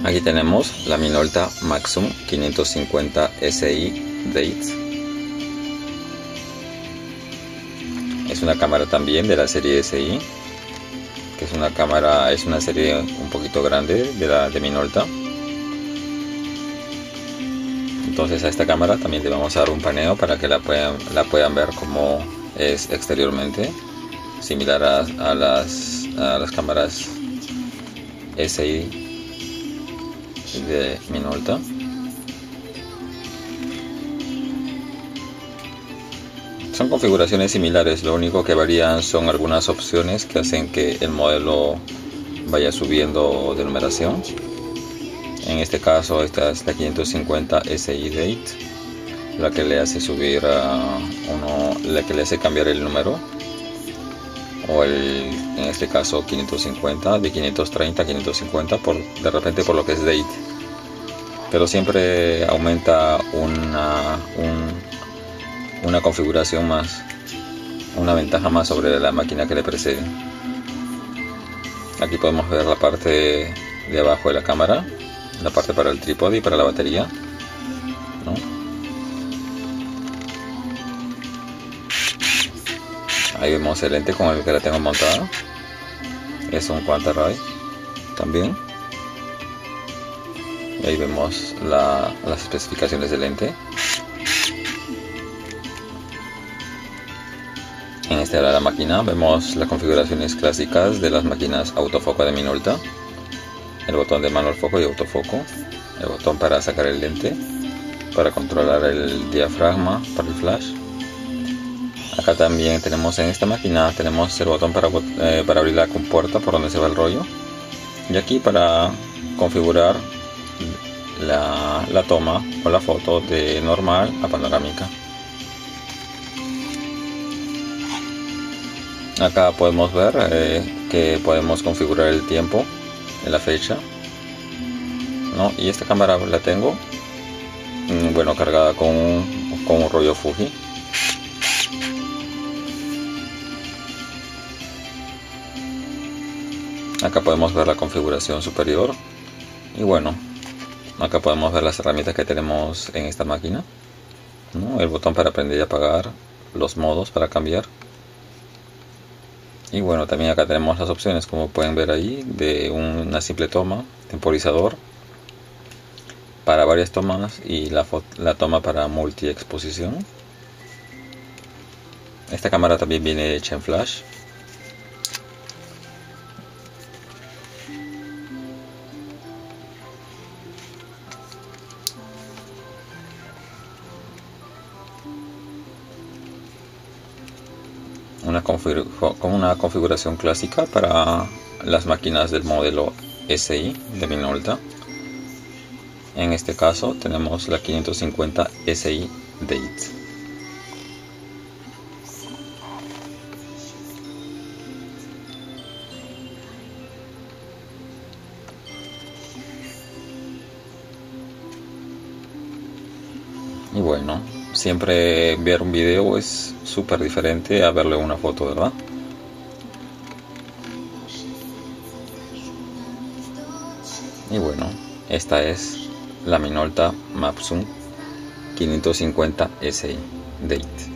Aquí tenemos la Minolta Maxxum 550 SI Date. Es una cámara también de la serie SI, que es una serie un poquito grande de Minolta. Entonces a esta cámara también le vamos a dar un paneo para que la puedan ver como es exteriormente, similar a las cámaras SI de Minolta. Son configuraciones similares, lo único que varían son algunas opciones que hacen que el modelo vaya subiendo de numeración. En este caso esta es la 550 SI Date, la que le hace subir la que le hace cambiar el número, o en este caso 550, de 530 a 550 de repente por lo que es Date, pero siempre aumenta una configuración más, una ventaja más sobre la máquina que le precede. Aquí podemos ver la parte de abajo de la cámara, la parte para el trípode y para la batería, ¿no? Ahí vemos el lente con el que la tengo montada, es un Quanta-Ray también. Y ahí vemos las especificaciones del lente. En esta de la máquina vemos las configuraciones clásicas de las máquinas autofoco de Minolta: el botón de mano al foco y autofoco, el botón para sacar el lente, para controlar el diafragma para el flash. Acá también tenemos, en esta máquina tenemos el botón para abrir la compuerta por donde se va el rollo, y aquí para configurar la toma o la foto de normal a panorámica. Acá podemos ver que podemos configurar el tiempo, la fecha, ¿no? Y esta cámara la tengo, bueno, cargada con un rollo Fuji. Acá podemos ver la configuración superior y bueno, acá podemos ver las herramientas que tenemos en esta máquina, ¿no? El botón para prender y apagar, los modos para cambiar. Y bueno, también acá tenemos las opciones, como pueden ver ahí, de una simple toma, temporizador para varias tomas y la toma para multi-exposición. Esta cámara también viene hecha en flash. Con una configuración clásica para las máquinas del modelo SI de Minolta. En este caso tenemos la 550 SI Date. Y bueno, siempre ver un video es súper diferente a verle una foto, ¿verdad? Y bueno, esta es la Minolta Maxxum 550 SI Date.